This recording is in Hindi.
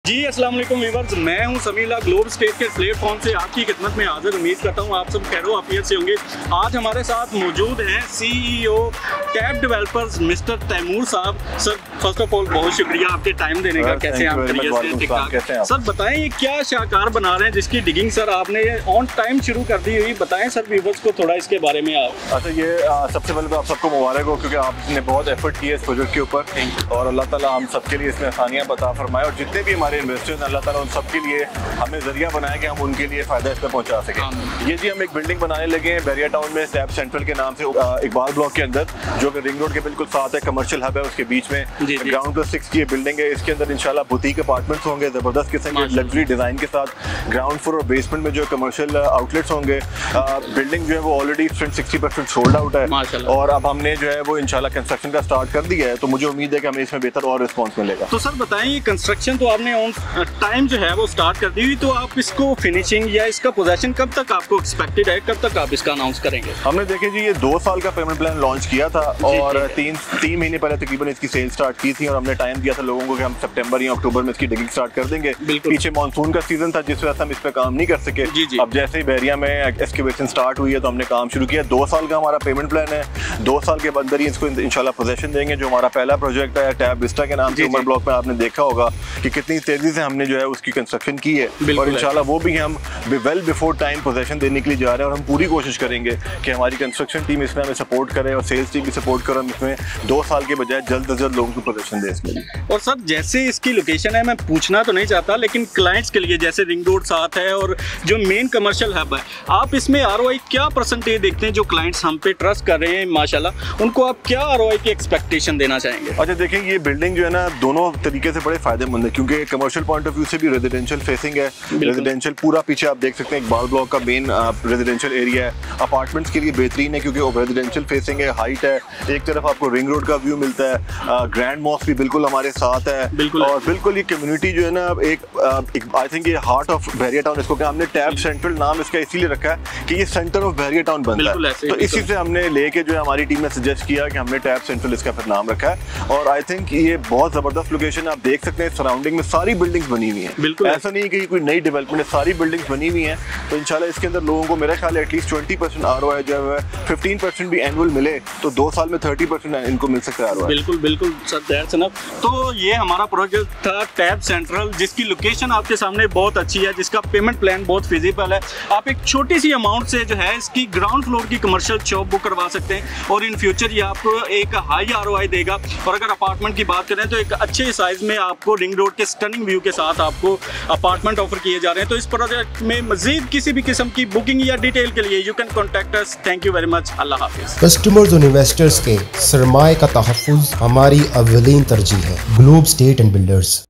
जी अस्सलाम वालेकुम व्यूअर्स, मैं हूं समीला ग्लोब स्टेट के प्लेटफॉर्म से आपकी खिदमत में हाजिर। उम्मीद करता हूं आप सब खैरो आफियत से होंगे। आज हमारे साथ मौजूद हैं CEO Tab Developers mister Taimur साहब। सर फर्स्ट ऑफ ऑल बहुत शुक्रिया आपके टाइम देने का। कैसे आप सर बताएं ये क्या शाहकार बना रहे हैं जिसकी डिगिंग सर आपने ऑन टाइम शुरू कर दी हुई, बताएं सर व्यूअर्स को थोड़ा इसके बारे में आप। अच्छा ये सबसे पहले तो आप सबको मुबारक हो क्योंकि आपने बहुत एफर्ट किया इस प्रोजेक्ट के ऊपर और अल्लाह ताला हम सबके लिए इसमें आसानियाँ बता फरमाए और जितने भी हमारे इन्वेस्टर्स अल्लाह ताला उन सबके लिए हमें जरिया बनाया कि हम उनके लिए फ़ायदा इसमें पहुंचा सकें। ये जी हम एक बिल्डिंग बनाने लगे हैं बैरिया टाउन में टैब सेंट्रल के नाम से इकबाल ब्लॉक के अंदर, जो कि रिंग रोड के बिल्कुल साथ है। कमर्शियल हब है उसके बीच में, ग्राउंड प्लस 6 की ये बिल्डिंग है। इसके अंदर इंशाल्लाह बुटीक अपार्टमेंट्स होंगे ज़बरदस्त किस्म के लग्जरी डिज़ाइन के साथ। ग्राउंड फ्लोर और बेसमेंट में जो कमर्शियल आउटलेट्स होंगे। बिल्डिंग जो है वो ऑलरेडी 60% सोल्ड आउट है और अब हमने जो है वो इंशाल्लाह कंस्ट्रक्शन का स्टार्ट कर दिया है, तो मुझे उम्मीद है कि हमें इसमें बेहतर और रिस्पॉन्स मिलेगा। तो सर बताएं ये कंस्ट्रक्शन तो आपने ऑन टाइम जो है वो स्टार्ट कर दी हुई, तो आप इसको फिनिशिंग या इसका पोजेशन कब तक आपको एक्सपेक्टेड है, कब तक आप इसका अनाउंस करेंगे? हमने देखे जी ये 2 साल का पेमेंट प्लान लॉन्च किया था और 3 महीने पहले तकरीबन इसकी सेल स्टार्ट की थी और हमने टाइम दिया था लोगों को कि हम सितंबर या अक्टूबर में इसकी डिगिंग स्टार्ट कर देंगे। पीछे मानसून का सीजन था जिस वजह से हम इस पे काम नहीं कर सके। अब जैसे ही बैरिया में एक्सकेवेशन स्टार्ट हुई है तो हमने काम शुरू किया। 2 साल का हमारा पेमेंट प्लान है। 2 साल के अंदर ही इसको इंशाल्लाह पोजेशन देंगे। जो हमारा पहला प्रोजेक्ट है टैब विस्टा के नाम से उमर ब्लॉक में, आपने देखा होगा कि कितनी तेजी से हमने जो है उसकी कंस्ट्रक्शन की है और इंशाल्लाह वो भी हम वेल बिफोर टाइम पोजेशन देने के लिए जा रहे हैं और हम पूरी कोशिश करेंगे कि हमारी कंस्ट्रक्शन टीम इसमें हमें सपोर्ट करे और सेल्स टीम भी सपोर्ट करे। हम इसमें 2 साल के बजाय जल्द से जल्द लोगों को पोजेशन दे इसमें। और सर जैसे इसकी लोकेशन है, मैं पूछना तो नहीं चाहता लेकिन क्लाइंट्स के लिए जैसे रिंग रोड साथ है और जो मेन कमर्शियल हब है, आप इसमें ROI क्या परसेंटेज देखते हैं? जो क्लाइंट्स हम पे ट्रस्ट कर रहे हैं माशाल्लाह, उनको आप क्या ROI की एक्सपेक्टेशन देना चाहेंगे? अच्छा देखिए ये बिल्डिंग जो है ना दोनों तरीके से बड़े फायदेमंद है क्योंकि कमर्शियल पॉइंट ऑफ व्यू से भी रेजिडेंशियल फेसिंग है। रेजिडेंशियल पूरा पीछे आप देख सकते हैं इकबाल ब्लॉक का मेन रेजिडेंशियल एरिया है। अपार्टमेंट्स के लिए बेहतरीन है क्योंकि रेजिडेंशियल फेसिंग है, हाइट है। एक तरफ आपको रिंग रोड का व्यू मिलता है, ग्रैंड मॉस्क भी बिल्कुल हमारे साथ है और बिल्कुल ये कम्युनिटी जो है ना एक आई थिंक ये हार्ट ऑफ बैरिया टाउन, इसको क्या हमने टैब सेंट्रल नाम इसका इसीलिए रखा है कि ये सेंटर ऑफ बैरिया टाउन बनता है। तो इसी से हमने लेके जो है हमारी टीम ने सजेस्ट किया कि हमने टैब सेंट्रल इसका फिर नाम रखा है और आई थिंक ये बहुत जबरदस्त लोकेशन है। आप देख सकते हैं सराउंडिंग में सारी बिल्डिंग्स बनी हुई हैं, ऐसा नहीं कि कोई नई डेवलपमेंट है, सारी बिल्डिंग्स बनी हुई हैं। तो इंशाल्लाह इसके अंदर लोगों को मेरा ख्याल है एटलीस्ट 20% ROI जो है 15% भी एनुअल मिले तो 2 साल में 30% इनको मिल सकता है ROI। बिल्कुल सर दैट्स इनफ। तो ये हमारा प्रोजेक्ट था टैब सेंट्रल जिसकी लोकेशन आपके सामने बहुत अच्छी है, जिसका पेमेंट प्लान बहुत फिजिबल है। आप एक छोटी सी अमाउंट से जो है इसकी ग्राउंड फ्लोर की कमर्शियल शॉप बुक करवा सकते हैं और इन फ्यूचर ये आपको एक हाई ROI देगा। और अगर अपार्टमेंट की बात करें तो एक अच्छे साइज में आपको रिंग रोड के स्टनिंग व्यू के साथ आपको अपार्टमेंट ऑफर किए जा रहे हैं। तो इस प्रोजेक्ट में मजीद किसी भी किस्म की बुकिंग या डिटेल के लिए you can contact us. Thank you very much. अल्लाह हाफिज। कस्टमर्स और इन्वेस्टर्स के सरमाए का तहफ़्फ़ुज़ हमारी अव्वलीन तरजीह है। Globe Estate and builders.